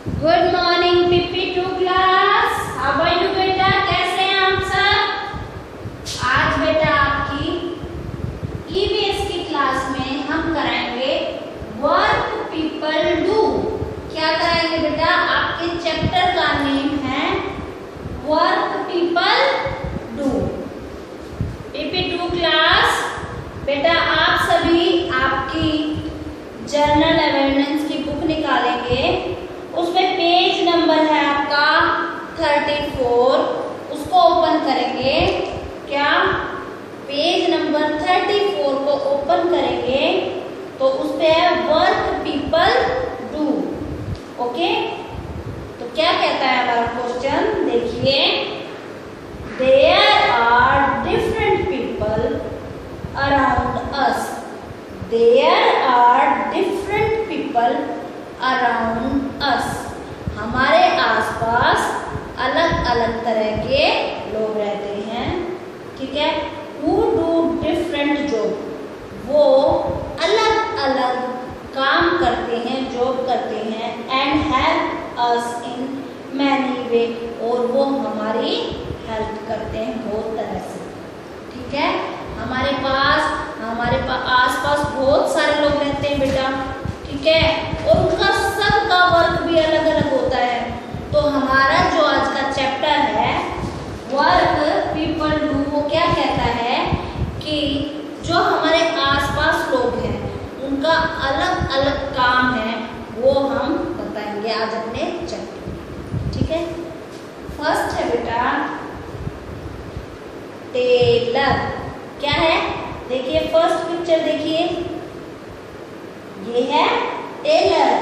Good morning PP2 class. How are you बेटा, कैसे हैं आप सब? आज बेटा आपकी EVS की क्लास में हम कराएंगे वर्क पीपल डू। क्या कराएंगे बेटा? आपके चैप्टर का नेम है work people do. PP2 class बेटा आप सभी आपकी जनरल अवेयरनेस की बुक निकालेंगे, उसमें पेज नंबर है आपका 34, उसको ओपन करेंगे। क्या पेज नंबर 34 को ओपन करेंगे तो उस पे है वर्क पीपल डू। ओके, तो क्या कहता है हमारा क्वेश्चन, देखिए। There are different people around us. There are different people around us. हमारे आसपास अलग अलग तरह के लोग रहते हैं, ठीक है। Who do different job, वो अलग अलग काम करते हैं, जॉब करते हैं। And help us in many way, और वो हमारी हेल्प करते हैं बहुत तरह से, ठीक है। हमारे आसपास बहुत सारे लोग रहते हैं बेटा, ठीक है, और उनका सबका वर्क भी अलग अलग होता है। तो हमारा जो आज का चैप्टर है वर्क पीपल डू, वो क्या कहता है कि जो हमारे आसपास लोग हैं उनका अलग अलग काम है, वो हम बताएंगे आज अपने चैप्टर में, ठीक है। फर्स्ट है बेटा टेलर। क्या है? देखिए फर्स्ट पिक्चर देखिए, ये है टेलर।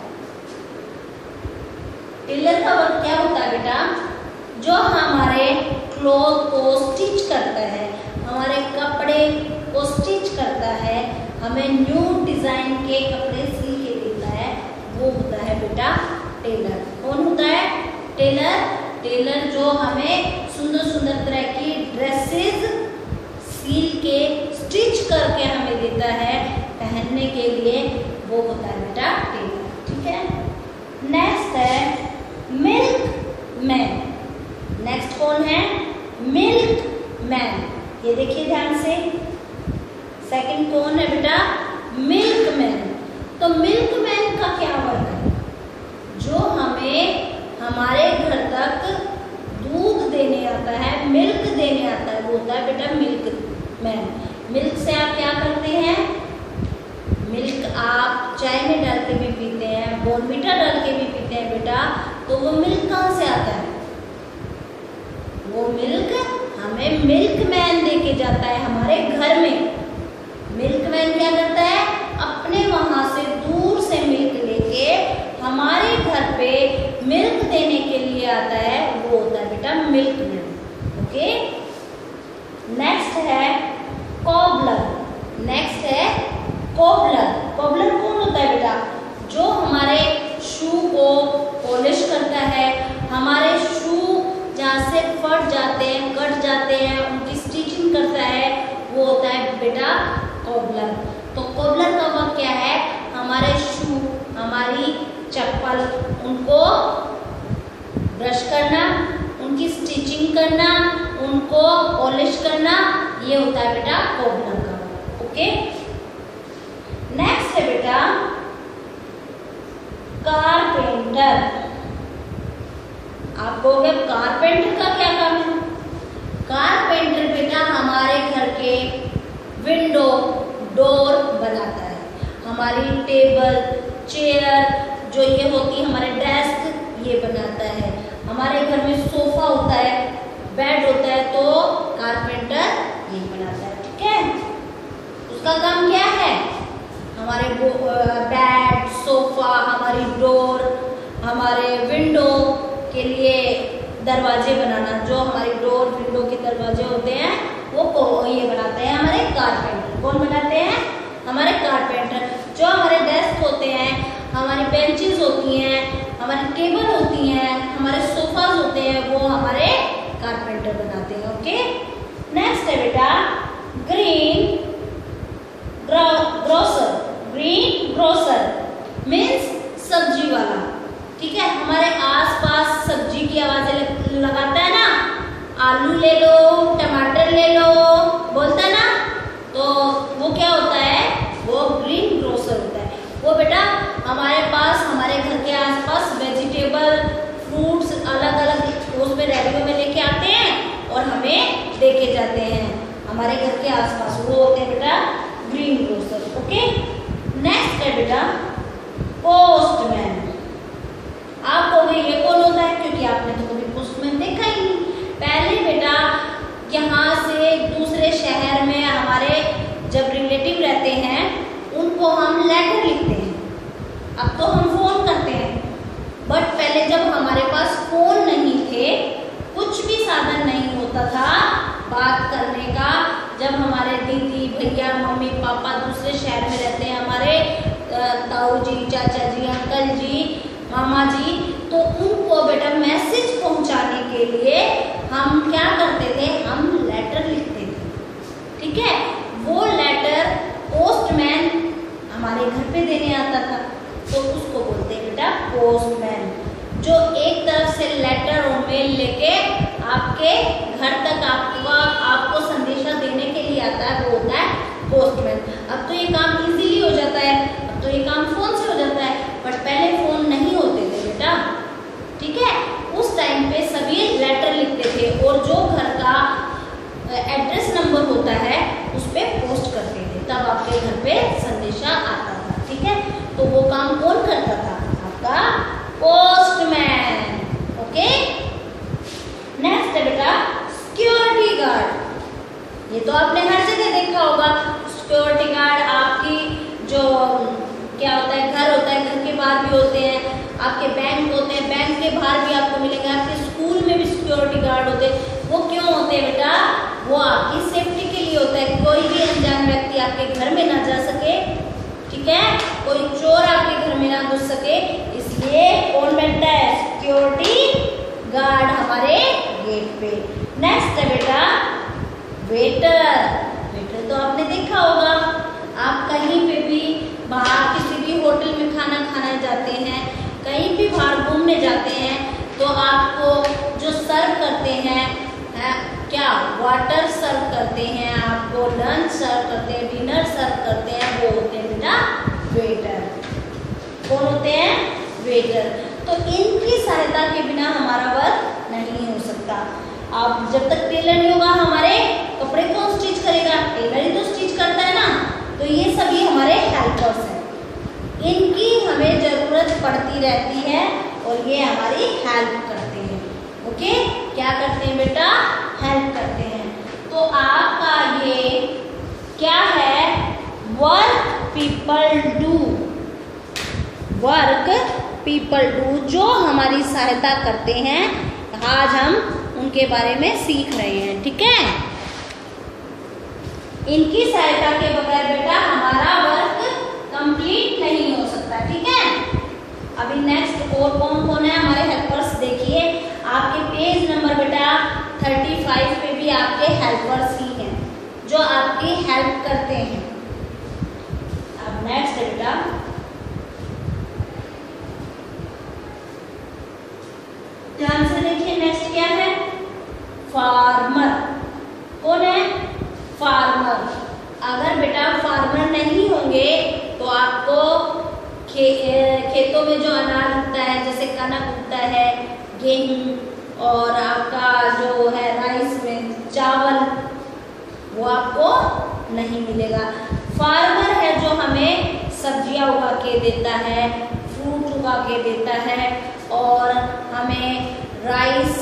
टेलर का वर्क क्या होता है बेटा? जो हमारे क्लॉथ को स्टिच करता है, हमारे कपड़े को स्टिच करता है, हमें न्यू डिजाइन के कपड़े सी के देता है, वो होता है बेटा टेलर। कौन होता है टेलर? टेलर जो हमें सुंदर सुंदर तरह की ड्रेसेस सील के स्टिच करके हमें देता है पहनने के लिए, वो होता है बेटा टेलर, ठीक है। नेक्स्ट है मिल्क मैन। नेक्स्ट कौन है? Milk man. ये देखिए ध्यान से, सेकंड कौन है बेटा? Milk man. तो मिल्क मैन का क्या वर्क है? जो हमें हमारे घर तक दूध देने आता है, मिल्क देने आता है, वो होता है बेटा मिल्क मैन। मिल्क से आप क्या करते हैं? मिल्क आप चाय में डाल के भी पीते हैं, बॉर्नविटा डाल के भी पीते हैं बेटा। तो वो मिल्क कहाँ से आता है? वो मिल्क हमें मिल्क मैन दे के जाता है हमारे घर में। मिल्क मैन क्या करता है? अपने वहां से दूर से मिल्क लेके हमारे घर पे मिल्क देने के लिए आता है, वो होता है बेटा मिल्क मैन। ओके, नेक्स्ट है कॉबलर। नेक्स्ट है कॉबलर। कॉबलर कौन होता है बेटा? जो हमारे शू को पॉलिश करता है, हमारे शू जहाँ से फट जाते हैं, कट जाते हैं, उनकी स्टिचिंग करता है, वो होता है बेटा कॉबलर। तो कॉबलर का वर्क क्या है? हमारे शू, हमारी चप्पल, उनको ब्रश करना, उनकी स्टिचिंग करना, उनको पॉलिश करना, ये होता है बेटा कॉबलर का वर्क। ओके, नेक्स्ट है बेटा कारपेंटर। आप कहोगे कारपेंटर का क्या काम है? कारपेंटर बेटा हमारे घर के विंडो, डोर बनाता है, हमारी टेबल, चेयर जो ये होती है, हमारे डेस्क, ये बनाता है। हमारे घर में सोफा होता है, बेड होता है, तो कारपेंटर ये बनाता है, ठीक है। उसका काम क्या है? हमारे बेड, सोफा, हमारी डोर, हमारे विंडो के लिए दरवाजे बनाना। जो हमारी डोर, विंडो के दरवाजे होते हैं वो ये बनाते हैं हमारे कारपेंटर। कौन बनाते हैं? हमारे कारपेंटर। जो हमारे डेस्क होते हैं, हमारी बेंचेस होती हैं, हमारी टेबल होती हैं, हमारे सोफाज होते हैं, वो हमारे कारपेंटर बनाते हैं। ओके, नेक्स्ट है बेटा green grocer. Green grocer means सब्जी वाला, ठीक है। आसपास, वो होते हैं बेटा ग्रीन ग्रोसर। ओके, नेक्स्ट है बेटा पोस्टमैन। आप कहोगे ये कौन होता है, क्योंकि आपने तो कभी पोस्टमैन देखा ही नहीं। पहले बेटा यहाँ से दूसरे शहर में हमारे जब रिलेटिव रहते हैं उनको हम लेटर लिखते हैं, अब तो हम फोन करते हैं, बट पहले जब हमारे पास फोन नहीं थे, कुछ भी साधन नहीं होता था बात करने का, जब हमारे दीदी भैया मम्मी पापा दूसरे शहर में रहते हैं, हमारे ताऊ जी चाचा जी अंकल जी मामा जी, तो उनको बेटा मैसेज पहुंचाने के लिए हम क्या करते थे, हम लेटर लिखते थे। ठीक है, वो लेटर पोस्टमैन हमारे घर पे देने आता था, तो उसको बोलते हैं बेटा पोस्टमैन, जो एक तरफ से लेटर और मेल लेके आपके घर तक आपको संदेशा देने के लिए आता है, वो होता है पोस्टमैन। अब तो ये काम इजीली हो जाता है, अब तो ये काम फोन से हो जाता है, बट पहले फोन नहीं होते थे बेटा। ठीक है, उस टाइम पे सभी लेटर लिखते थे और जो घर का एड्रेस नंबर होता है उस पे पोस्ट करते थे, तब आपके घर पे संदेशा आता था। ठीक है, तो वो काम कौन करता था, आपका पोस्टमैन। ओके, नेक्स्ट है बेटा सिक्योरिटी गार्ड। ये तो आपने हर जगह देखा होगा, सिक्योरिटी गार्ड आपकी जो क्या होता है, घर होता है, घर के बाहर भी होते हैं, आपके बैंक होते हैं, बैंक के बाहर भी आपको मिलेंगे, आपके स्कूल में भी सिक्योरिटी गार्ड होते हैं। वो क्यों होते हैं बेटा, वो आपकी सेफ्टी के लिए होता है, कोई भी अनजान व्यक्ति आपके घर में ना जा सके। ठीक है, कोई चोर आपके घर में ना घुस सके, इसलिए कौन बैठता है, सिक्योरिटी गार्ड हमारे गेट पे। नेक्स्ट है बेटा वेटर। वेटर तो आपने देखा होगा, आप कहीं पे भी बाहर किसी भी होटल में खाना खाने जाते हैं, कहीं भी बाहर घूमने जाते हैं, तो आपको जो सर्व करते हैं क्या, वाटर सर्व करते हैं, आपको लंच सर्व करते हैं, डिनर सर्व करते हैं, वो होते हैं बेटा वेटर। कौन होते हैं, वेटर। तो इनकी सहायता के बिना हमारा वर्क नहीं हो सकता। आप जब तक टेलर नहीं होगा, हमारे कपड़े कौन स्टिच करेगा, टेलर ही तो स्टिच करता है ना, तो ये सभी हमारे हेल्पर्स हैं, इनकी हमें जरूरत पड़ती रहती है और ये हमारी हेल्प करते हैं। ओके, क्या करते हैं बेटा, हेल्प करते हैं। तो आपका ये क्या है, work people do. Work people do, जो हमारी सहायता करते हैं, आज हम उनके बारे में सीख रहे हैं। ठीक है, इनकी सहायता के बगैर बेटा हमारा वर्क कंप्लीट नहीं हो सकता। ठीक है, अभी नेक्स्ट और कौन कौन है हमारे हेल्पर्स, देखिए आपके पेज नंबर बेटा 35 पे भी आपके हेल्पर्स ही हैं जो आपकी हेल्प करते हैं। अब नेक्स्ट है बेटा ध्यान से देखिए, नेक्स्ट क्या है, फार्मर। कौन है, फार्मर। अगर बेटा फार्मर नहीं होंगे तो आपको खेतों में जो अनाज उगता है, जैसे कनक उगता है, गेहूं और आपका जो है राइस में चावल, वो आपको नहीं मिलेगा। फार्मर है जो हमें सब्जियां उगा के देता है, फ्रूट उगा के देता है और हमें राइस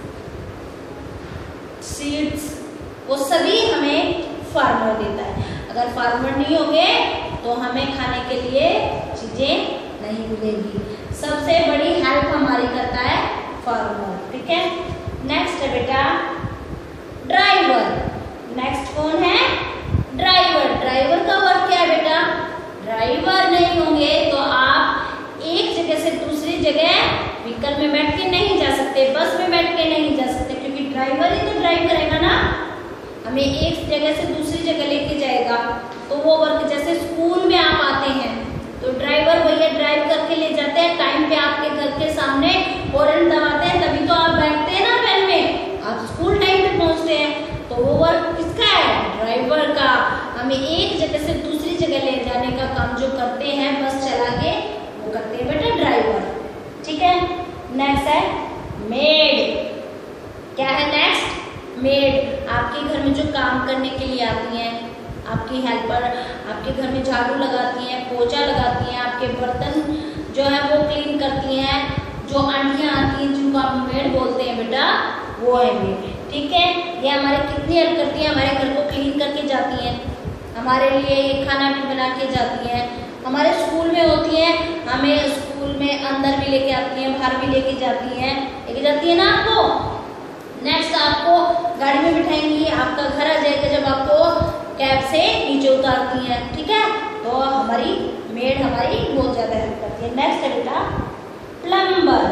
सीड्स, वो सभी हमें फार्मर देता है। अगर फार्मर नहीं होंगे तो हमें खाने के लिए चीजें नहीं मिलेगी। सबसे बड़ी हेल्प हमारी करता है फार्मर। ठीक है, नेक्स्ट है बेटा ड्राइवर। नेक्स्ट कौन है, ड्राइवर। ड्राइवर का वर्क क्या है बेटा, ड्राइवर नहीं होंगे तो आप एक जगह से दूसरी जगह व्हीकल में बैठ के नहीं जा सकते, बस में बैठ के नहीं जा सकते, क्योंकि ड्राइवर ही तो ड्राइव करेगा ना, हमें एक जगह से दूसरी जगह लेके जाएगा। तो वो वर्क, जैसे स्कूल में आप आते हैं तो ड्राइवर भैया ड्राइव करके ले जाते हैं, टाइम पे आपके घर के सामने हॉर्न दबाते हैं, तभी तो आप बैठते हैं ना वैन में, आप स्कूल टाइम पे पहुंचते हैं। तो वो वर्क किसका है, ड्राइवर का। हमें एक जगह से दूसरी जगह ले जाने का काम जो करते हैं बस चला के, वो करते हैं बेटा ड्राइवर। ठीक है, नेक्स्ट है मेड। क्या है नेक्स्ट, मेड आपके घर में जो काम करने के लिए आती हैं, आपकी हेल्पर आपके घर में झाड़ू लगाती हैं, पोछा लगाती हैं, आपके बर्तन जो है वो क्लीन करती हैं, जो आंटियाँ आती हैं जिनको आप मेड बोलते हैं बेटा, वो है मेड। ठीक है, ये हमारे कितनी हेल्प करती हैं, हमारे घर को क्लीन करके जाती हैं, हमारे लिए खाना भी बना के जाती हैं, हमारे स्कूल में होती हैं, हमें स्कूल में अंदर भी लेके आती हैं, बाहर भी लेके जाती है ना आपको। नेक्स्ट आपको गाड़ी में बिठाएंगी, आपका घर आ जाएगा जब आपको कैब से नीचे उतारती हैं। ठीक है, तो हमारी मेड हमारी बहुत ज़्यादा हेल्प करती है। नेक्स्ट है बेटा प्लम्बर।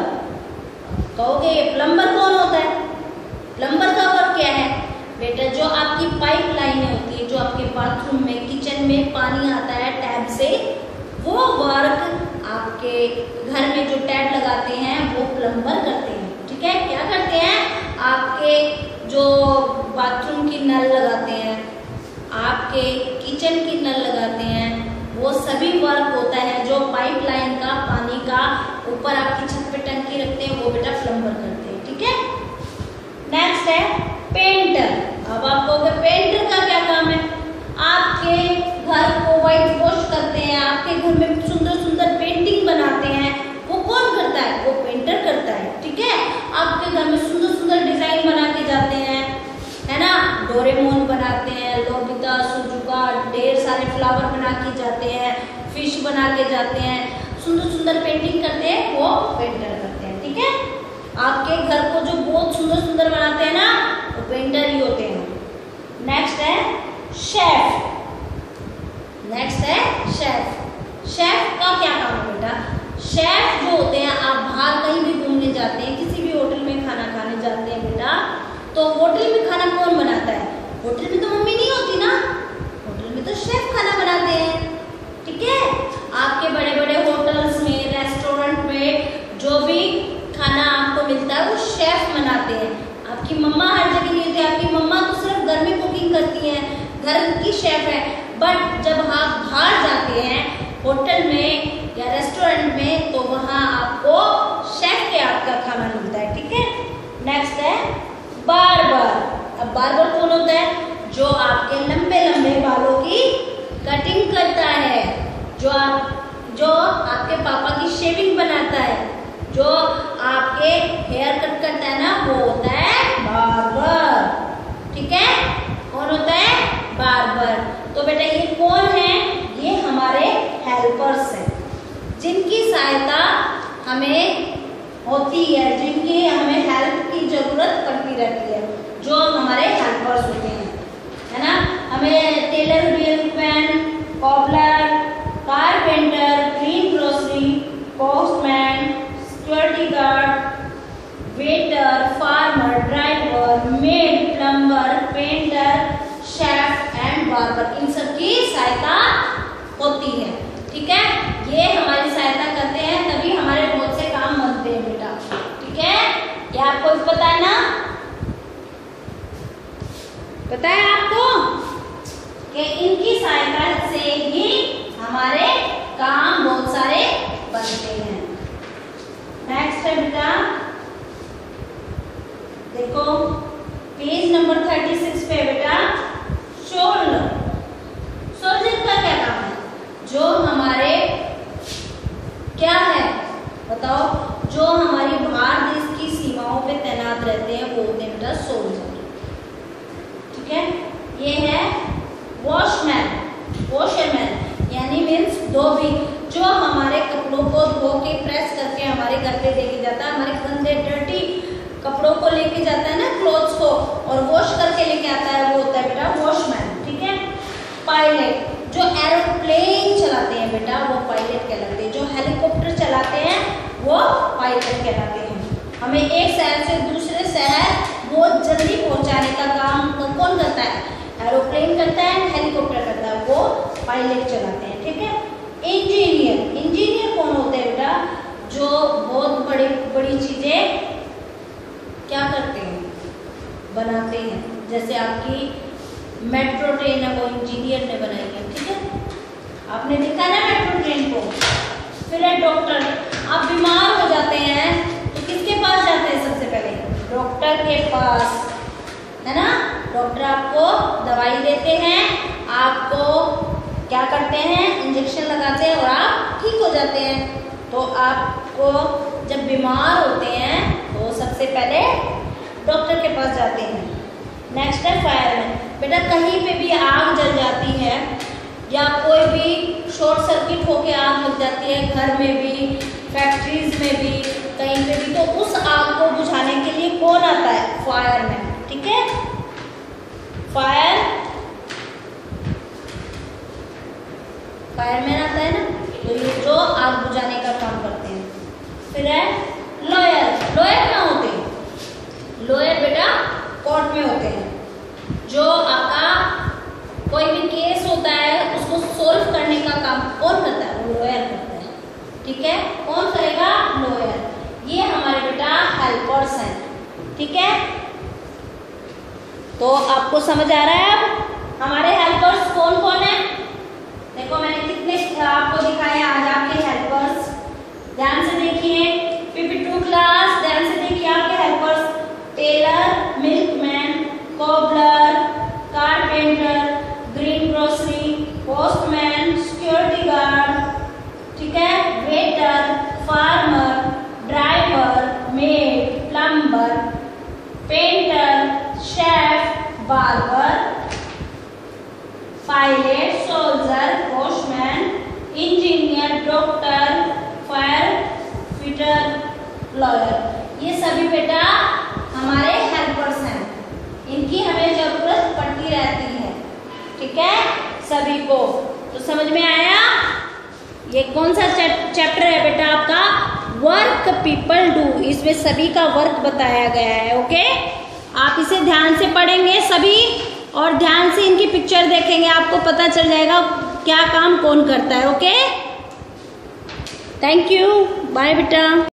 कहोगे ये प्लम्बर कौन होता है? प्लम्बर का वर्क क्या है बेटा? जो आपकी पाइप लाइनें होती है, जो आपके बाथरूम में किचन में पानी आता है टैप से, वो वर्क आपके घर में जो टैप लगाते हैं वो प्लम्बर करते हैं। ठीक है, क्या करते हैं? आपके जो बाथरूम की नल लगाते हैं, आपके किचन की नल लगाते हैं, वो सभी वर्क होता है जो पाइप लाइन का पानी का ऊपर आपकी छत पे टंकी रखते हैं, वो बेटा प्लम्बर करते हैं। ठीक है, नेक्स्ट है पेंटर। अब आप कहोगे पेंटर का क्या काम है? आपके घर को व्हाइट वॉश करते हैं, आपके घर में सुंदर सुंदर पेंटिंग बनाते हैं, वो कौन करता है? वो पेंटर करता है। ठीक है, आपके घर में सुंदर सुंदर डिजाइन बना के जाते हैं, है ना, डोरेमोन बनाते हैं, नोबिता, सुजुका, ढेर सारे फ्लावर बना के जाते हैं, फिश बना के जाते हैं, सुंदर सुंदर पेंटिंग करते हैं, वो पेंटर करते हैं। ठीक है, आपके घर को जो बहुत सुंदर सुंदर बनाते हैं ना, वो पेंटर ही होते हैं। नेक्स्ट है शेफ। नेक्स्ट है शेफ। शेफ का क्या काम है बेटा? शेफ जो होते हैं, आप बाहर कहीं भी घूमने जाते हैं, किसी भी होटल में खाना खाने जाते हैं बेटा, तो होटल में खाना कौन बनाता है? होटल में तो मम्मी नहीं होती ना, होटल में तो शेफ खाना बनाते हैं। ठीक है, आपके बड़े बड़े होटल्स में, रेस्टोरेंट में जो भी खाना आपको मिलता है वो शेफ बनाते हैं। आपकी मम्मा हर जगह नहीं होती, आपकी मम्मा तो सिर्फ घर में कुकिंग करती हैं, घर की शेफ है। बट जब आप बाहर जाते हैं होटल में या रेस्टोरेंट में, तो वहाँ आपको शेफ के हाथ का खाना मिलता है। ठीक है, नेक्स्ट है बार्बर। अब बार्बर कौन होता है? जो आपके लंबे लंबे बालों की कटिंग करता है, जो आपके पापा की शेविंग बनाता है, जो आपके हेयर कट करता है ना, वो होता है बार्बर। ठीक है, कौन होता है? बार्बर। तो बेटा ये कौन है? ये हमारे हेल्पर्स हैं, जिनकी सहायता हमें होती है, जिनकी हमें हेल्प की जरूरत पड़ती रहती है, जो हमारे हेल्पर्स होते हैं, है ना। हमें tailor, milkman, cobbler, carpenter, clean grocery, postman, security guard, waiter, farmer, driver, maid, plumber, painter, chef and barber, इन सब की सहायता होती है। ठीक है, ये हमारी सहायता करते हैं, तभी हमारे बहुत से काम बनते हैं बेटा। ठीक है, क्या आपको पता है ना? पता है आपको कि इनकी सहायता से ही हमारे काम बहुत सारे बनते हैं। नेक्स्ट है बेटा, देखो पेज नंबर 36 पे बेटा शोल्डर। शोल्डर का क्या काम है? जो हमारे क्या है बताओ? जो हमारी भारत देश की सीमाओं पे तैनात रहते हैं वो होते हैं बेटा सोल्जर। ठीक है, ये है वॉशमैन। वॉशरमैन यानी मीन्स धोबी, जो हमारे कपड़ों को धो के प्रेस करके हमारे घर पे लेके जाता है, हमारे गंदे डर्टी कपड़ों को लेके जाता है ना, क्लोथ्स को, और वॉश करके लेके आता है, वो होता है बेटा वॉशमैन। ठीक है, पायलट, जो एरोप्लेन चलाते हैं बेटा वो पायलट कहलाते हैं, जो हेलीकॉप्टर चलाते हैं वो पायलट कहलाते हैं। हमें एक शहर से दूसरे शहर बहुत जल्दी पहुंचाने का काम कौन करता है? एरोप्लेन करता है, हेलीकॉप्टर करता है, वो पायलट चलाते हैं। ठीक है, इंजीनियर। इंजीनियर कौन होते हैं बेटा? जो बहुत बड़ी बड़ी चीजें क्या करते हैं? बनाते हैं। जैसे आपकी मेट्रो ट्रेन है, वो इंजीनियर ने बनाई है। ठीक है, आपने देखा ना मेट्रो ट्रेन को। फिर है डॉक्टर। आप बीमार हो जाते हैं तो किसके पास जाते हैं सबसे पहले? डॉक्टर के पास, है ना। डॉक्टर आपको दवाई देते हैं, आपको क्या करते हैं, इंजेक्शन लगाते हैं और आप ठीक हो जाते हैं। तो आपको जब बीमार होते हैं तो सबसे पहले डॉक्टर के पास जाते हैं। नेक्स्ट है फायरमैन। बेटा कहीं पे भी आग जल जाती है या कोई भी शॉर्ट सर्किट होके आग लग जाती है, घर में भी, फैक्ट्रीज में भी, कहीं पे भी, तो उस आग को बुझाने के लिए कौन आता है, फायरमैन। ठीक है, फायरमैन आता है ना, तो ये जो आग बुझाने का काम करते हैं। फिर है लॉयर। लॉयर कहाँ होते हैं, लॉयर बेटा कोर्ट में होते हैं। जो आपका कोई भी केस होता है उसको सोल्व करने का काम कौन करता है, वो लॉयर करता है। ठीक है, कौन करेगा, लॉयर। ये हमारे बेटा हेल्पर्स हैं। ठीक है, तो आपको समझ आ रहा है अब हमारे हेल्पर्स कौन कौन है। देखो मैंने कितने आपको दिखाए आज आपके हेल्पर्स, ध्यान से देखिए। PP2 क्लास, ध्यान से देखिए आपके helpers, tailor, milkman, cobbler, carpenter, green grocery, postman, security guard, ठीक है, waiter, farmer, driver, maid, plumber, painter, chef, barber, pilot, soldier, postman, engineer, doctor, fire fighter, lawyer. ये सभी बेटा हमारे हेल्पर्स हैं, इनकी हमें जरूरत पड़ती रहती है। ठीक है, सभी को तो समझ में आया। ये कौन सा चैप्टर है बेटा आपका, वर्क पीपल डू। इसमें सभी का वर्क बताया गया है। ओके, आप इसे ध्यान से पढ़ेंगे सभी और ध्यान से इनकी पिक्चर देखेंगे, आपको पता चल जाएगा क्या काम कौन करता है। ओके, थैंक यू, बाय बेटा।